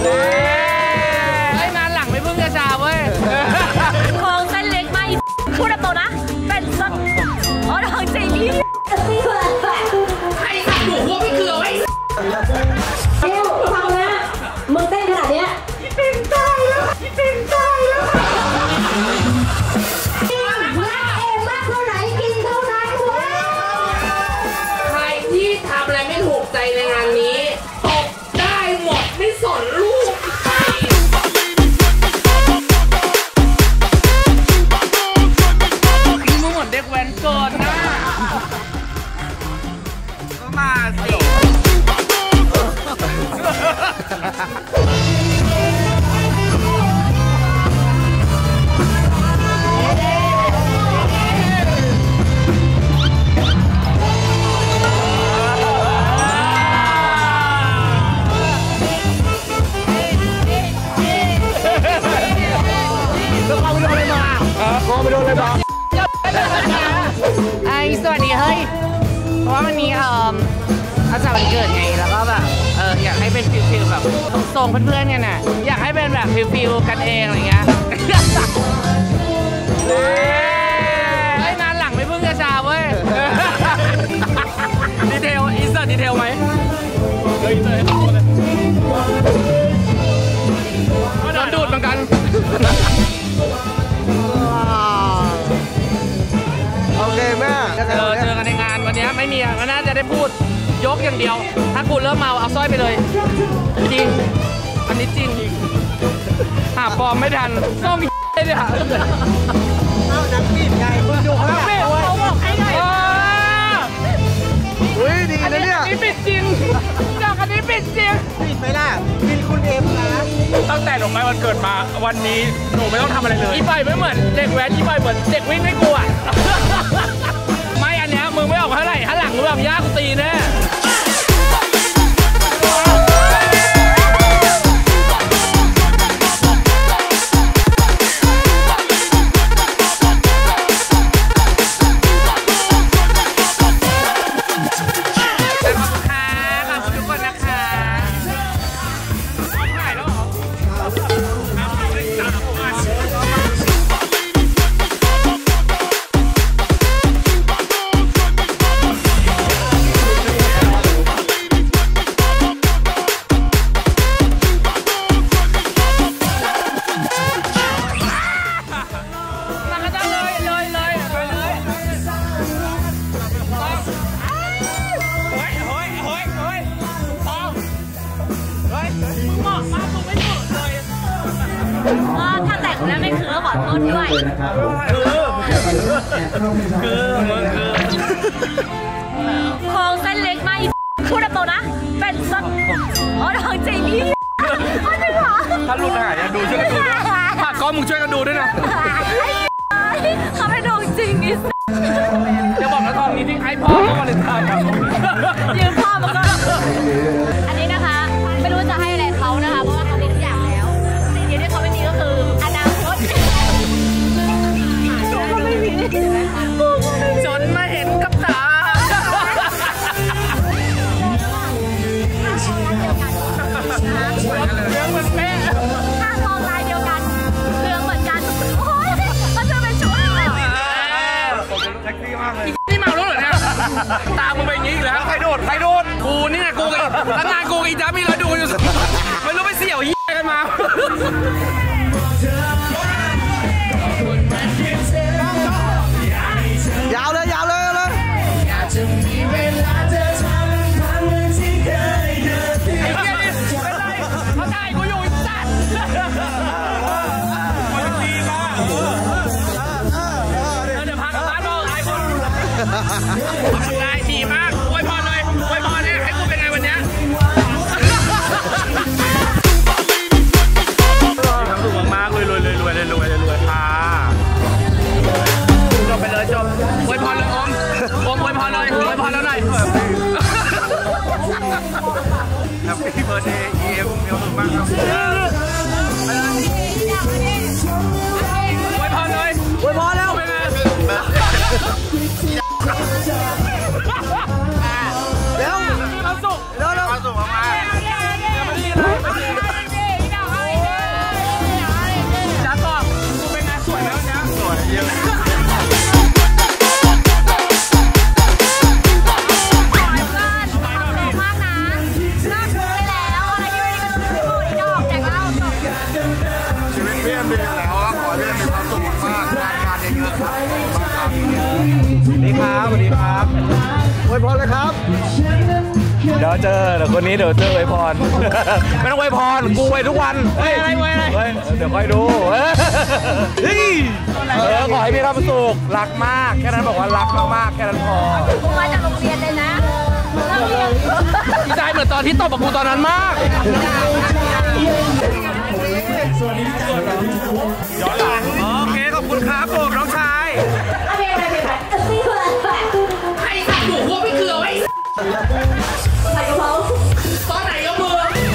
ไอ้งานหลังไม่พึ่งกระชาเว้ยคลองเส้นเล็กไม่พูดตรงนะเป็นสักอ๋อทางใจดีไอ้สัตว์หนูหัวไม่เกลือไว้เดี๋ยวฟังนะมึงเต้นขนาดเนี้ยเป็นตายแล้วเป็นตายแล้วรักเองมากเท่าไหร่กินเท่านั้นเว้ยใครที่ทำอะไรไม่ถูกใจในงานนี้ตกได้หมดไม่สนลูกใครมึงเหมือนเด็กแว้นเกินนะก็มาสิสวัสดีเฮ้ยเพราะว่าวันนี้อาจารย์วันเกิดไงแล้วก็แบบอยากให้เป็นฟิลแบบทรงเพื่อนๆกันน่ะอยากให้เป็นแบบฟิลกันเองอะไรเงี้ยไอ้งานหลังไม่พึ่งกระชาเว้ยดีเทลอินเสิร์ตดีเทลไหมโดนดูดเหมือนกันโอเคแม่เจอกันในงานวันนี้ไม่มีมันน่าจะได้พูดยกอย่างเดียวถ้ากูเริ่มเมาเอาสร้อยไปเลยจริงอันนี้จริงหาปลอมไม่ทันต้องเนี่ยเอานักปิดไงมึงดูเขาปิดเขาบอกให้ไงอุ้ยดีนะเนี่ยอันนี้ปิดจริงจากอันนี้ปิดจริงปิดไหมล่ะปิดคุณเอ็มนะตั้งแต่ดอกไม้วันเกิดมาวันนี้หนูไม่ต้องทำอะไรเลยอีไฟไม่เหมือนเด็กแว้นอีไฟเหมือนเด็กวิ่งไม่กลัวไม่อันเนี้ยมึงไม่ออกเท่าไหร่ถ้าหลังมึงแบบยากกูตีแน่ถ้าแต่งแล้วไม่คือขอโทษด้วยคลองเส้นเล็กไม่พูดตรงนะเป็นสักอ๋อทางใจดีถ้ารุ่นหายดูช่วยกันดูด้วยฝากก้อนมึงช่วยกันดูด้วยนะเขาไม่ดูจริงนิสจะบอกนะตอนนี้ที่ไอ้พ่อก็มาเล่นทางครับยืมพ่อมาก็อันนี้นะคะไม่รู้จะให้อะไรเขานะคะเพราะว่าเขามีทุกอย่างแล้วสิ่งเดียวที่เขาไม่มีก็คืออนาคตจนมาเห็นกับตาเรื่องเหมือนแม่ถ้ามองลายเดียวกันเรื่องเหมือนกันโอ้ยมันจะเป็นชุดแท็กซี่มากเลยนี่เมาแล้วเหรอเนี่ยตามึงไปอย่างนี้อีกแล้วใครโดดกูนี่ไงกูแล้วงานกูอีจ้ามีเราดูอยู่ไม่รู้ไปเสี่ยวยี่กันมายาวเลยเขาได้กูอยู่สัตว์ดีมากเดี๋ยวพากลับบ้านบอกไอ้คนได้ดีมากอวยพรเลยอวยพรเนี่ยให้กูเป็นไงวันนี้ทำถูกมากเลยรวยค่ะจบไปเลยจบอวยพรเลยอมอวยพรเลยอวยพรแล้วหน่อยแฮปปี้เบิร์ธเดย์เอ็มมีความสุขมากครับอวยพรเลยอวยพรแล้วเป็นไงเร็วมีความสุขความสุขมากครับสวัสดีครับอวยพรเลยครับเดี๋ยวเจอคนนี้เดี๋ยวเจออวยพรไม่ต้องอวยพรกูอวยทุกวันเฮ้ยอะไรเดี๋ยวค่อยดูเฮ้ยขอให้มีความสุขรักมากแค่นั้นบอกว่ารักมากๆแค่นั้นพอกูมาจากโรงเรียนเลยนะดีใจเหมือนตอนที่ตบกับกูตอนนั้นมากย้อนหลังโอเคขอบคุณครับผมน้องชายไอ้สัตว์หนูพวกไม่เกลือไว้ใส่กระเพราตอนไหนยกมือ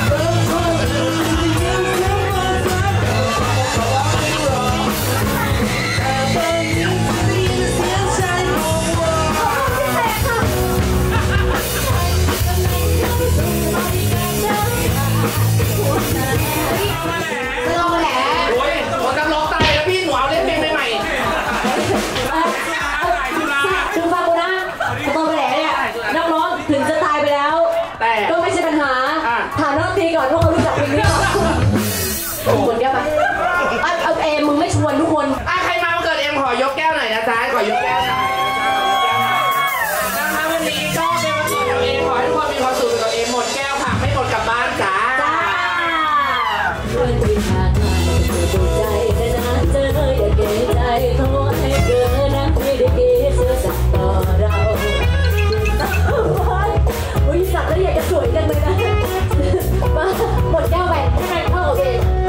คนเดียวไปเอาเอมมึงไม่ชวนทุกคนใครมาเกิดเอ็มขอยกแก้วหน่อยนะจ๊ะขอยกแก้วหน่อยนะคะวันนี้ก็เป็นวันเกิดของเอ็มขอให้ทุกคนมีความสุขกับเอ็มหมดแก้วค่ะไม่หมดกลับบ้านจ้าวันที่ผ่านมาดูใจนะเจออย่าเกรงใจโทษให้เกินนะไม่ได้เกศเสื้อสักต่อเราอุ้ยสักแล้วอยากจะสวยจังเลยนะมาหมดแก้วไปให้มันเข้าโอเค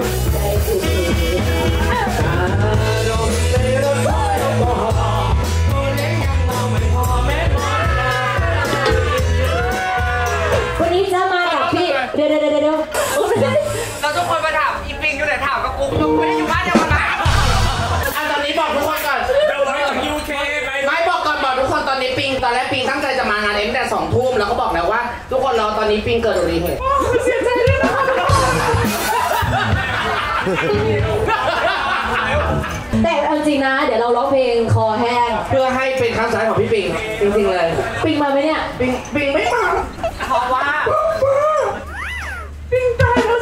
วันนี้จะมากับพี่เดี๋ยวเราทุกคนมาถามอีปิงอยู่ไหนถามกับกูไม่ได้อยู่บ้านเดียวกันนะตอนนี้บอกทุกคนก่อนไม่บอกก่อนบอกทุกคนตอนนี้ปิงตอนแรกปิงตั้งใจจะมางานเอ็มแต่2 ทุ่มแล้วก็บอกแล้วว่าทุกคนรอตอนนี้ปิงเกิดอุบัติเหตุเสียใจด้วยนะแต่เอาจริงนะเดี๋ยวเราร้องเพลงคอแห้งเพื่อให้เป็นครั้งสุดท้ายของพี่ปิงจริงๆเลยปิงมาไหมเนี่ยปิงไม่มาเพราะว่าปิงตายแล้ว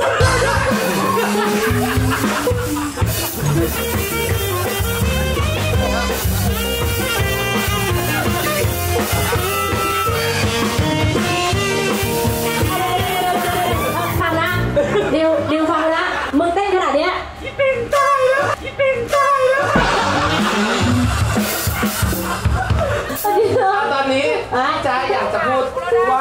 ฟังนะดิวฟังนะมึงเต้นขนาดเนี้ยพี่ปิงตายแล้วตอนนี้จ๊ะอยากจะพูดว่า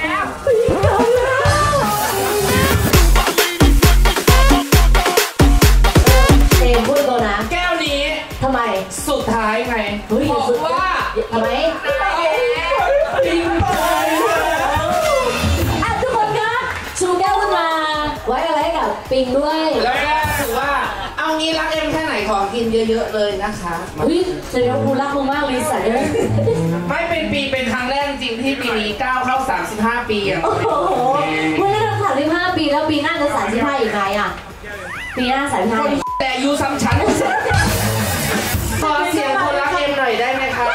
เอ็มพูดตัวนะแก้วนี้ทำไมสุดท้ายไงบอกว่าทำไมปิงตายแล้วทุกคนนะชูแก้วขึ้นมาไว้อะไรกับปิงด้วยแล้วถือว่าเอางี้รักเอ็มแค่ไหนของกินเยอะๆเลยนะคะแสดงว่ากูรักมึงมากเลยสัตว์เลยไม่เป็นครั้งแรกจริงที่ปีนี้ก้าวเข้า35 ปีอ่ะโอ้โหมึงได้ทำ35 ปีแล้วปีหน้าจะ35อีกไงอ่ะปีหน้า35 แต่ยูซ้ำชั้นขอเสียงคนรักเอ็มหน่อยได้ไหมครับ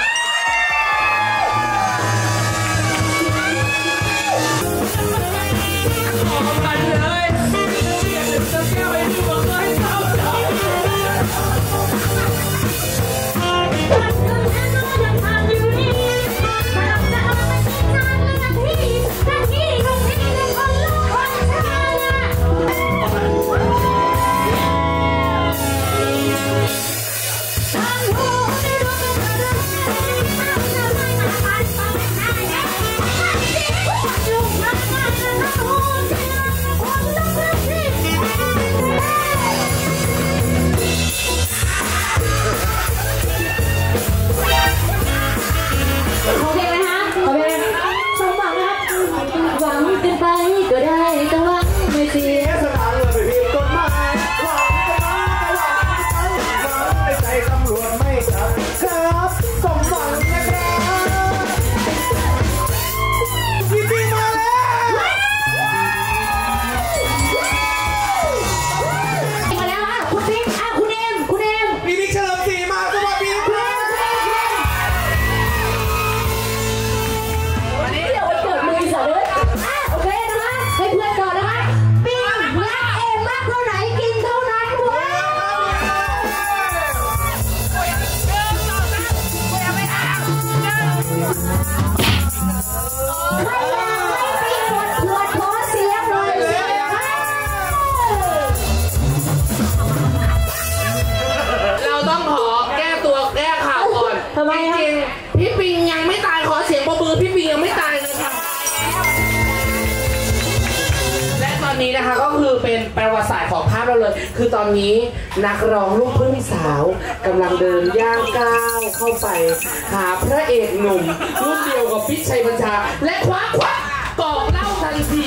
นะคะก็คือเป็นประวัติศาสตร์ของภาพเราเลย คือตอนนี้นักร้องลูกทุ่งสาวกำลังเดินย่างก้าวเข้าไปหาพระเอกหนุ่มรุ่นเดียวกับพิชัยบัญชาและคว้ากอกเหล้าทันที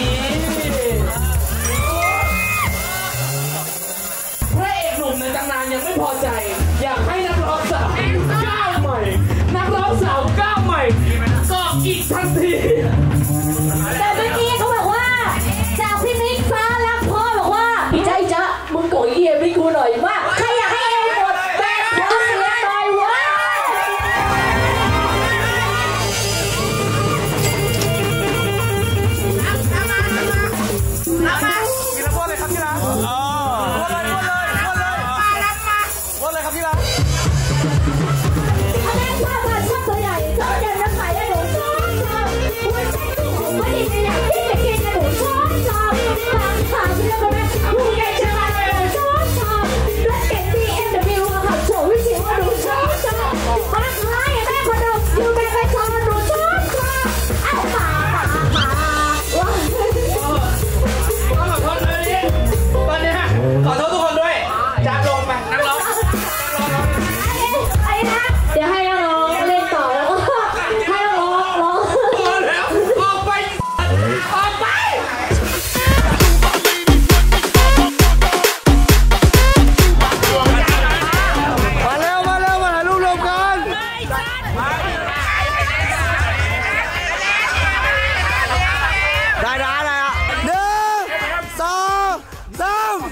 พระเอกหนุ่มในตำนานยังไม่พอใจอยากให้นักร้องสาวก้าวใหม่นักร้องสาวก้าวใหม่กอกอีกทันทีแต่เมื่อกี้เขาบอกว่าจากพี่มิกฟ้ารักพ่อบอกว่าพี่ใจจ๊ะมึงโกยเยี่ยมให้กูหน่อยว่าใครอยากให้เองหมดแบกหัวเสียไปวะขอโทษทุกคนด้วยจะลงไปนักร้องไอ้นะเดี๋ยวให้น้องเล่นต่อแล้วก็ให้น้องร้องแล้วออกไปออกไปมาเร็วมาถ่ายรูปรวมกันได้อะไรอ่ะ1 2 3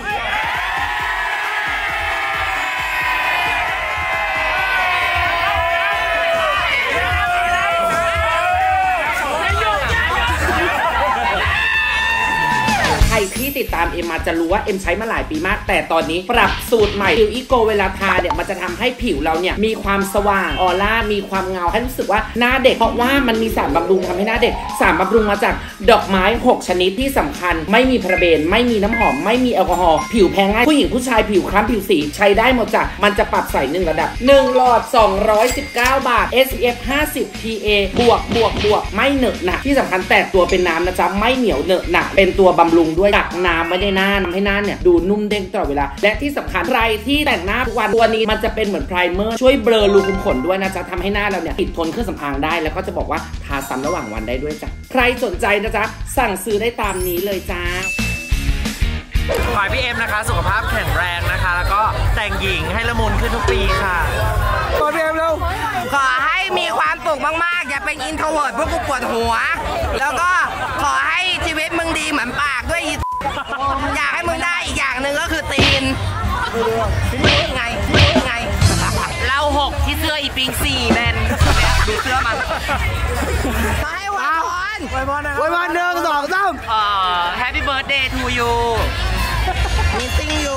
ใครที่ติดตามเอ็มมาจะรู้ว่าเอ็มใช้มาหลายปีมากแต่ตอนนี้ปรับสูตรใหม่ผิวอีโกเวลาทาเนี่ยมันจะทำให้ผิวเราเนี่ยมีความสว่างออร่ามีความเงาให้รู้สึกว่าหน้าเด็กเพราะว่ามันมีสารบำรุงทำให้หน้าเด็กสารบำรุงมาจากดอกไม้6ชนิดที่สำคัญไม่มีพาราเบนไม่มีน้ำหอมไม่มีแอลกอฮอล์ผิวแพ้ง่ายผู้หญิงผู้ชายผิวคล้ำผิวสีใช้ได้หมดจ้ะมันจะปรับใส่1ระดับ1หลอด219 บาท SPF 50 PA บวกไม่เหนอะหนะที่สำคัญแตกตัวเป็นน้ำนะจ๊ะไม่เหนียวเหนอะหนะเป็นตัวบำรุงด้วยกักน้ำไว้ในหน้าทำให้หน้าเนี่ยดูนุ่มเด้งตลอดเวลาและที่สำคัญใครที่แต่งหน้าทุกวันตัวนี้มันจะเป็นเหมือนไพรเมอร์ช่วยเบลอรูขุมขนด้วยนะจ๊ะทำให้หน้าเราเนี่ยติดทนเครื่องสำอางได้แล้วก็จะบอกว่าทาซ้ำระหว่างวันได้ด้วยจ้ะใครสนใจนะจ๊ะสั่งซื้อได้ตามนี้เลยจ้าขอให้พี่เอ็มนะคะสุขภาพแข็งแรงนะคะแล้วก็แต่งหญิงให้ละมุนขึ้นทุกปีค่ะขอพี่เอ็มเร็วขอให้มีความสุขมากๆอย่าเป็นอินโทรเวิร์ตพวกกูปวดหัวแล้วก็ขอให้ชีวิตมึงดีเหมือนปากด้วยอยากให้มึงได้อีกอย่างหนึ่งก็คือตีนไงเรา6ที่เสื้ออีปิง4แมนดูเสื้อมันขอให้ไว้พร 1 2 3 Happy birthday to you missing you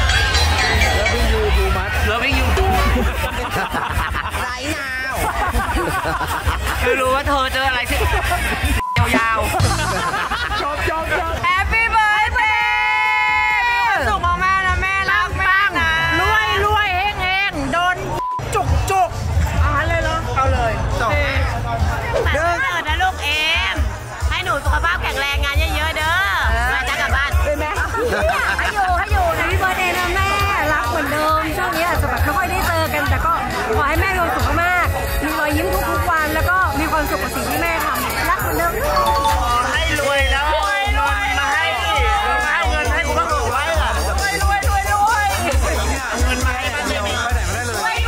loving you right now คือรู้ว่าเธอเจออะไรที่ยาวๆจบ Happy birthday สุขมากๆนะแม่รักมากนะรวยเฮงโดนจุกเลยเหรอเอาเลยจบเดินนะลูกเอ็มให้หนูสุขภาพแข็งแรงงานเยอะๆเด้อมาจ้ากลับบ้านเป็นไหมให้อยู่นะพี่เบิร์ดเดย์นะแม่รักเหมือนเดิมช่วงนี้อาจจะแบบไม่ค่อยได้เจอกันแต่ก็ขอให้แม่มีความสุขมากมีรอยยิ้มทุกวันแล้วก็มีความสุขกับสิ่งที่แม่ทำรักเหมือนเดิมให้รวยแล้วเงินมาให้เงินให้กูบ้างรวยอ่ะรวยเงินมาให้บ้านเดียวไปไหนมาได้เลยรวย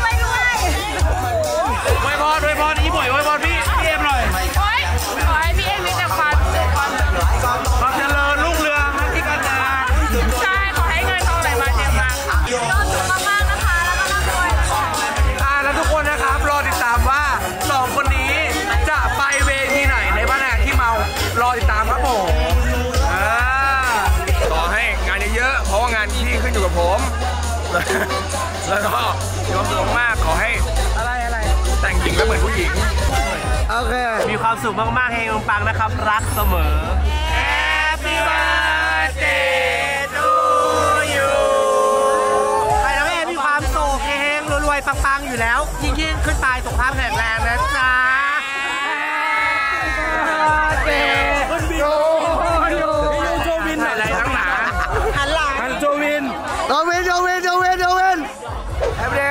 ไว้พรอีบ่อยไว้พรพี่เอ็มหน่อยขอให้พี่เอ็มมีแต่ความเจริญรุ่งเรืองทั้งที่การงานใช่ขอให้เงินทองไหลมาเต็มมาค่ะรอสุขมากๆนะคะแล้วก็ร่ำรวยแล้วทุกคนนะครับรอติดตามว่า2คนนี้จะไปเวทีไหนในบ้านแหกที่เมารอติดตามครับผมขอให้งานเยอะๆเพราะว่างานที่ขึ้นอยู่กับผมแล้วก็มีความสุขมากขอให้อะไรแต่งหญิงแล้วเหมือนผู้หญิงโอเคมีความสุขมากๆเฮงปังนะครับรักเสมอ Happy birthday to you ไปแล้วแม่มีความสุขเฮงรวยๆปังๆอยู่แล้วยิ่งขึ้นไปสุขภาพแข็งแรงนะจ๊ะอะไรทั้งหลาย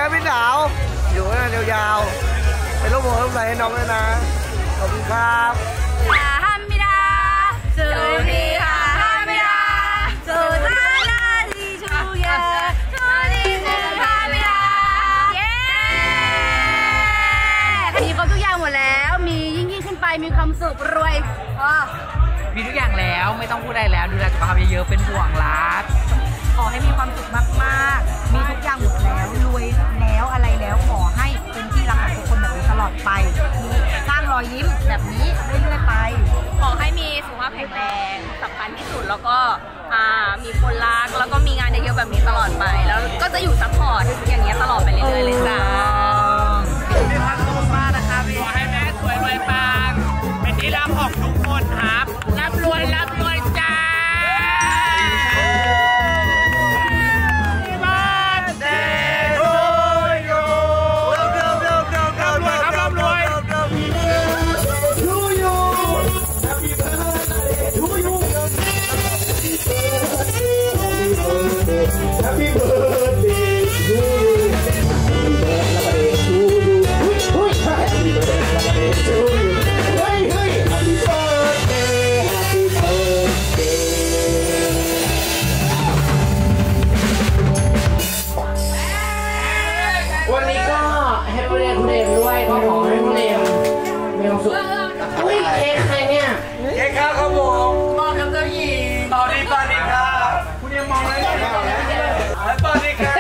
ครับพี่สาวอยู่กันยาวๆเป็นลูกหัวลูกไหลให้น้องด้วยนะขอบคุณครับ 감사합니다. 축하합니다. 소나라니 주게 축하합니다. 예! มีครบทุกอย่างหมดแล้วมียิ่งขึ้นไปมีความสุขรวยมีทุกอย่างแล้วไม่ต้องพูดอะไรแล้วดูแลสุขภาพเยอะๆเป็นห่วงรักขอให้มีความสุขมากๆมีทุกอย่างหมดแล้วรวยแล้วอะไรแล้วขอให้เป็นที่รักของทุกคนแบบนี้ตลอดไปสร้างรอยยิ้มแบบนี้เรื่อยๆไปขอให้มีสุขภาพแข็งแรงสำคัญที่สุดแล้วก็มีคนรักแล้วก็มีงานเยอะๆแบบนี้ตลอดไปแล้วก็จะอยู่ซัพพอร์ตอย่างเงี้ยตลอดไปเรื่อยๆเลยจ้ามีความสุขมากนะคะขอให้แม่สวยรวยปังเป็นที่รักของทุกคนครับร่ำรวยจ้า Happy birthday to you. Happy birthday to you. Happy birthday to you. Happy birthday, happy birthday. วันนี้ก็ให้คุณเรียนคุณเรียนด้วยก็ขอให้คุณเรียนมีความสุขอุ้ยเค้กใครเนี่ยเค้กข้าวครับผมมองกับเจ้าหญิงสวัสดีครับคุณยังมองอะไรอยู่สวัสดีครับ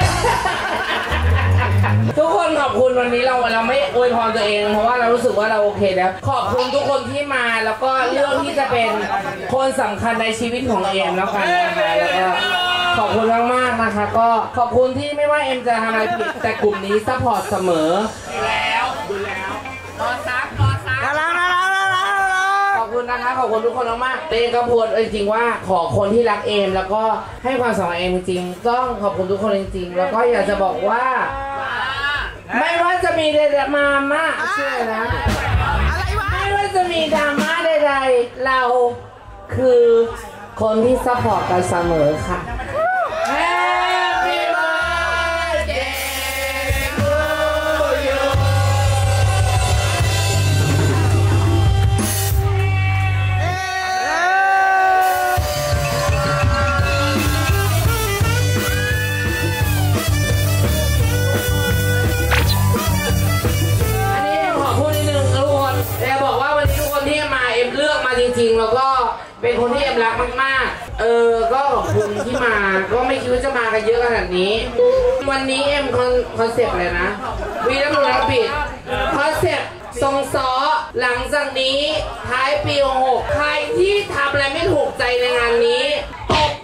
ทุกคนขอบคุณวันนี้เราไม่อวยพรตัวเองเพราะว่าเรารู้สึกว่าเราโอเคแล้วขอบคุณทุกคนที่มาแล้วก็เรื่องที่จะเป็นคนสำคัญในชีวิตของเอมแล้วกันนะคะแล้วก็ขอบคุณมากๆนะคะก็ขอบคุณที่ไม่ว่าเอ็มจะทำอะไรผิดแต่กลุ่มนี้ซัพพอร์ตเสมอขอบคุณนะคะขอบคุณทุกคนมากๆเต้ก็พูดจริงๆว่าขอคนที่รักเอมแล้วก็ให้ความสำคัญเอมจริงๆต้องขอบคุณทุกคนจริงๆแล้วก็อยากจะบอกว่าไม่ว่าจะมีดราม่าเชื่อนะไม่ว่าจะมีดราม่าใดๆเราคือคนที่ซัพพอร์ตกันเสมอค่ะ Happy birthday to you จริงๆแล้วก็เป็นคนที่เอ็มรักมากๆก็ขอบคุณที่มาก็ไม่คิดว่าจะมากันเยอะขนาดนี้วันนี้เอ็มคอนเซ็ปต์อะไรนะวีรบุรุษปิดคอนเซ็ปต์ทรงซ้อหลังจากนี้ท้ายปี 66ใครที่ทำอะไรไม่ถูกใจในงานนี้ตบ